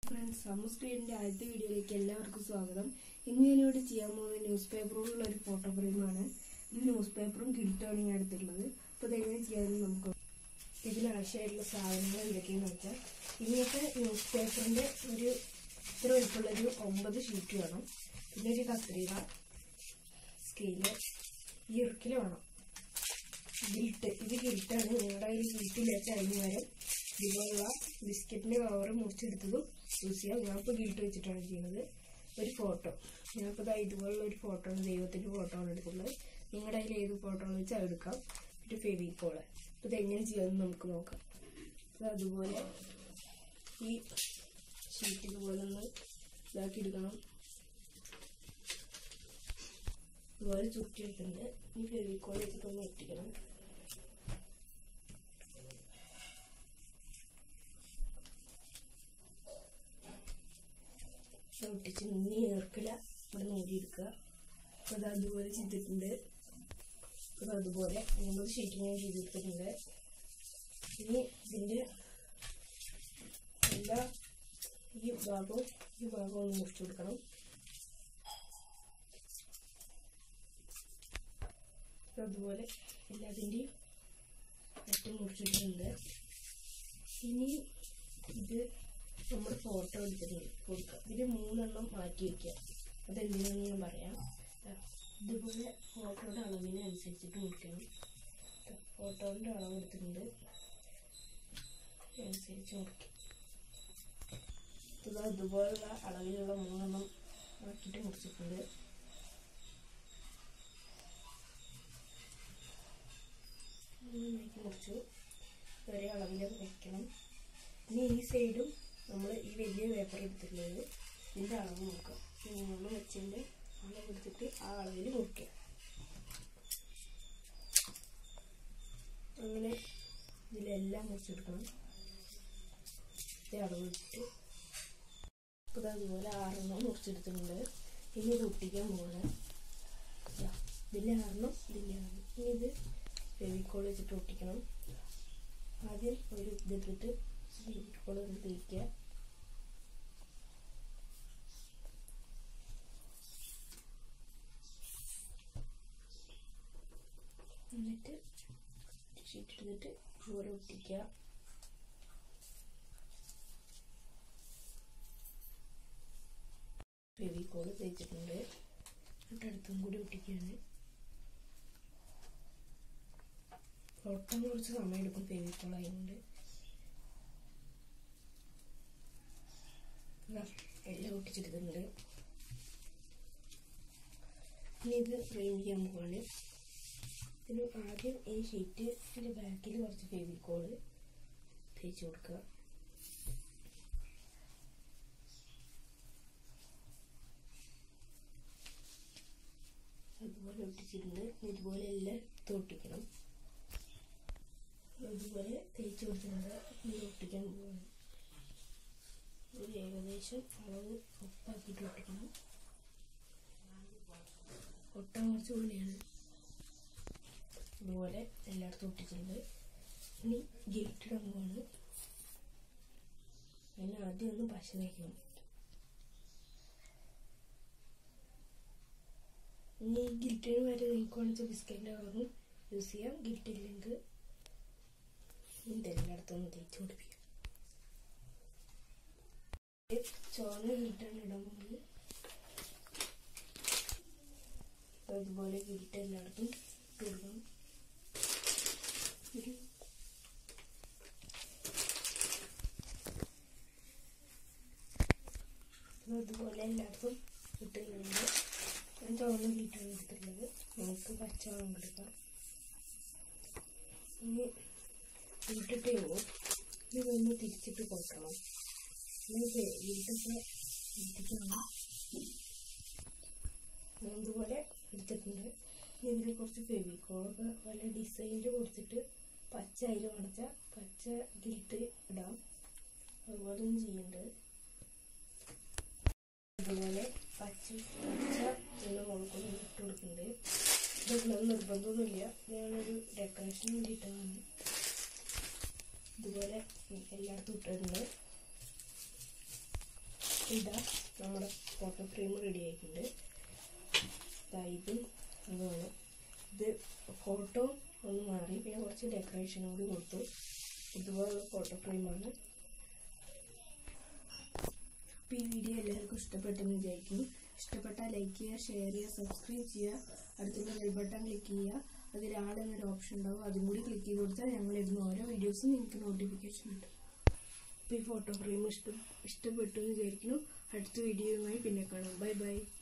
Friends, summer സ്ക്രീനിന്റെ ആദ്യത്തെ വീഡിയോയിലേക്ക് എല്ലാവർക്കും സ്വാഗതം. ഇന്ന് ഞാനിവിടെ ചെയ്യാൻ പോകുന്നത് ന്യൂസ് പേപ്പറിലുള്ള ഒരു ഫോട്ടോ ഫ്രെയിമാണ്. ഇത് ന്യൂസ് പേപ്പറും കിൽട്ടാണ് ഞാൻ എടുത്തിട്ടുള്ളത്. അപ്പോൾ ഇതെങ്ങനെ ചെയ്യാമെന്ന് നമുക്ക് ഇതിനാവശ്യമായിട്ടുള്ള സാധനങ്ങൾ എന്തൊക്കെയാണെന്ന് വെച്ചാൽ, ഇങ്ങനത്തെ ന്യൂസ് പേപ്പറിന്റെ ഒരു ഇത്ര വലുപ്പമുള്ളൊരു 9 ഷീറ്റ് വേണം. പിന്നെ ഒരു കത്രിക, സ്കെയില്, ഇറുക്കിൽ വേണം. ഇത് ഗിൽട്ടാണ്. നിങ്ങളുടെ കയ്യിൽ ഗിൽട്ടില്ലാത്ത അതിന് വരെ ഇതുപോലുള്ള ബിസ്ക്കറ്റിന്റെ കവർ മുറിച്ചെടുത്തതും യൂസ് ചെയ്യാം. ഞാനിപ്പോൾ ഗിൽട്ട് വെച്ചിട്ടാണ് ചെയ്യുന്നത്. ഒരു ഫോട്ടോ, ഞാനിപ്പോൾ ഇതുപോലുള്ള ഒരു ഫോട്ടോ ആണ്, ദൈവത്തിന്റെ ഫോട്ടോ ആണ് എടുക്കുന്നത്. നിങ്ങളുടെ കയ്യിൽ ഏത് ഫോട്ടോ ആണെന്ന് വെച്ചാൽ എടുക്കാം. പിന്നെ ഫെവിക്കോള്. അപ്പോൾ ഇതെങ്ങനെ ചെയ്യാമെന്ന് നമുക്ക് നോക്കാം. അപ്പോൾ അതുപോലെ ഈ ഷീറ്റ് ഇതുപോലെ ഒന്ന് ഇതാക്കി എടുക്കണം. ഇതുപോലെ ചുറ്റിയെടുക്കുന്നുണ്ട്. ഈ ഫെവിക്കോൾ വെച്ചിട്ടൊന്ന് ഒട്ടിക്കണം. ഒട്ടിച്ച് ഇനി ഏർക്കില ഇവിടെ മൂടിയെടുക്കുക. അപ്പോൾ അത് അതുപോലെ ചെയ്തിട്ടുണ്ട്. അപ്പോൾ അതുപോലെ 9 ഷീറ്റ് ഞാൻ ചെയ്തെടുത്തിട്ടുണ്ട്. ഇനി ഇതിൻ്റെ എല്ലാ ഈ ഭാഗവും ഒന്ന് മുറിച്ചു കൊടുക്കണം. അതുപോലെ എല്ലാത്തിൻ്റെയും അറ്റം മുറിച്ചിട്ടുണ്ട്. ഇനി ഇത് നമ്മൾ ഫോട്ടോ എടുത്തിട്ട് കൊടുക്കുക. ഇതിന് 3 എണ്ണം മാറ്റി വയ്ക്കുക. അതെന്തിനാണെന്ന് ഞാൻ പറയാം. ഇതുപോലെ ഫോട്ടോയുടെ അളവിന് അനുസരിച്ചിട്ട് മുറിക്കണം. ഫോട്ടോയുടെ അളവ് എടുത്തിട്ടുണ്ട്, അനുസരിച്ച് മുറിക്കും. ഇതുപോലുള്ള അളവിലുള്ള 3 എണ്ണം ആക്കിയിട്ട് മുറിച്ചിട്ടുണ്ട്. മുറിച്ചു ഒരേ അളവിൽ വയ്ക്കണം. ഇനി ഈ സൈഡും നമ്മൾ ഈ വലിയ പേപ്പർ എടുത്തിട്ടുള്ളത് ഇതിൻ്റെ അളവ് നോക്കാം. നമ്മൾ വെച്ചതിൻ്റെ അളവ് എടുത്തിട്ട് ആ അളവിൽ മുറിക്കുക. അങ്ങനെ ഇതിലെല്ലാം മുറിച്ചെടുക്കണം. അളവ് എടുത്തിട്ട് അപ്പോൾ അതുപോലെ 6 എണ്ണം മുറിച്ചെടുത്തിട്ടുണ്ട്. ഇനി ഇത് ഒട്ടിക്കാൻ പോകണം. ഇതിൻ്റെ 6 എണ്ണം, ഇതിൻ്റെ 6 എണ്ണം. ഇനി ഇത് ഫെവിക്കോൾ വെച്ചിട്ട് ഒട്ടിക്കണം. ആദ്യം ഒരു ഇതിട്ടിട്ട് ഫെവിക്കോൾ തേക്കുക. എന്നിട്ട് ഷീറ്റ് എടുത്തിട്ട് ഇതുപോലെ ഒട്ടിക്കുക. ഫെവിക്കോൾ തേച്ചിട്ടുണ്ട്. എന്നിട്ട് അടുത്തും കൂടി ഒട്ടിക്കുകയാണ്. ഒട്ടാൻ കുറച്ച് സമയം എടുക്കും ഫെവിക്കോൾ ആയതുകൊണ്ട്. എല്ലാം ഒട്ടിച്ചെടുത്തിട്ടുണ്ട്. ഇനി ഇത് ഫ്രെയിം ചെയ്യാൻ പോവാണ്. ഇതിന് ആദ്യം ഈ ഷീറ്റിൻ്റെ ബാക്കിൽ കുറച്ച് ഫെവിക്കോള് തേച്ച് കൊടുക്കുക. അതുപോലെ ഒട്ടിച്ചിട്ടുണ്ട്. ഇതുപോലെ എല്ലാം ഒട്ടിക്കണം. അതുപോലെ തേച്ച് കൊടുത്തിട്ടുണ്ട്. ഇത് ഒട്ടിക്കാൻ പോവാണ്. ഒരു ഏകദേശം അളവ് ഒപ്പാക്കിയിട്ട് ഒട്ടിക്കണം. ഒട്ടാൻ കുറച്ച് ഉള്ളിയാണ്. ഇതുപോലെ എല്ലായിടത്തും ഒട്ടിച്ചിട്ടുണ്ട്. ഇനി ഗിൽട്ടിടാൻ പോവാണ്. അതിന് ആദ്യം ഒന്ന് പശ തേക്കണം. ഇനി ഗിൽറ്റിന് വരെ നിങ്ങൾക്ക് വേണമെങ്കിൽ ബിസ്ക്കറ്റിൻ്റെ കളറും യൂസ് ചെയ്യാം. ഗിൽറ്റില്ലെങ്കിൽ ഇതെല്ലായിടത്തും ഒന്ന് തേച്ച് പിടിപ്പിക്കാം. ചുവന്ന ഗിൽട്ടാണ് ഇടാൻ പോകുന്നത്. അതുപോലെ ഗിൽട്ട് എല്ലായിടത്തും ഇട്ട് കൊടുക്കണം. അതുപോലെ എല്ലായിടത്തും ഇട്ടിട്ടുണ്ട്. ഞാൻ ചുവന്ന ഗിൽട്ടാണ് എടുത്തിട്ടുള്ളത്. നമുക്ക് പച്ച വെള്ളം എടുക്കാം. ഇനി ഇട്ടിട്ട് ഇതൊന്ന് തിരിച്ചിട്ട് കൊടുക്കണം. വീട്ടൊക്കെ ഇട്ടിട്ടാണ് അതുപോലെ എടുത്തിട്ടുണ്ട്. ഇതിൽ കുറച്ച് ഫെവിക്കോളൊക്കെ വല്ല ഡിസൈനിൽ കൊടുത്തിട്ട് പച്ച അതിൽ അടച്ച പച്ച ഗിൽട്ട് ഇടാം. അതുപോലെ ഒന്നും ചെയ്യുന്നുണ്ട്. അതുപോലെ പച്ച എന്ന മുളകൊന്നും ഇട്ട് കൊടുക്കുന്നുണ്ട്. ഇതൊക്കെ നിർബന്ധമൊന്നുമില്ല, ഞാനൊരു ഡെക്കറേഷന് വേണ്ടിയിട്ടാണ്. ഇതുപോലെ എല്ലായിടത്തും ഇട്ടിട്ടുണ്ട്. ഇതാ നമ്മുടെ ഫോട്ടോ ഫ്രെയിം റെഡി ആയിട്ടുണ്ട്. ഇതും അതുമാണ്. ഇത് ഫോട്ടോ ഒന്ന് മാറി, പിന്നെ കുറച്ച് ഡെക്കറേഷൻ കൂടി കൊടുത്തു. ഇതുപോലുള്ള ഫോട്ടോ ഫ്രെയിമാണ്. അപ്പോൾ ഈ വീഡിയോ എല്ലാവർക്കും ഇഷ്ടപ്പെട്ടെന്ന് വിചാരിക്കുന്നു. ഇഷ്ടപ്പെട്ടാൽ ലൈക്ക് ചെയ്യുക, ഷെയർ ചെയ്യുക, സബ്സ്ക്രൈബ് ചെയ്യുക. അടുത്തുള്ള ബെൽ ബട്ടൺ ക്ലിക്ക് ചെയ്യുക. അതിൽ ആൾ എന്നൊരു ഓപ്ഷൻ ഉണ്ടാവും, അതും കൂടി ക്ലിക്ക് ചെയ്ത് കൊടുത്താൽ ഞങ്ങളിടുന്ന ഓരോ വീഡിയോസും നിങ്ങൾക്ക് നോട്ടിഫിക്കേഷൻ ഉണ്ട്. അപ്പോൾ ഈ ഫോട്ടോ ഫ്രെയിം ഇഷ്ടപ്പെട്ടു എന്ന് വിചാരിക്കുന്നു. അടുത്ത വീഡിയോയുമായി പിന്നെ കാണാം. Bye by.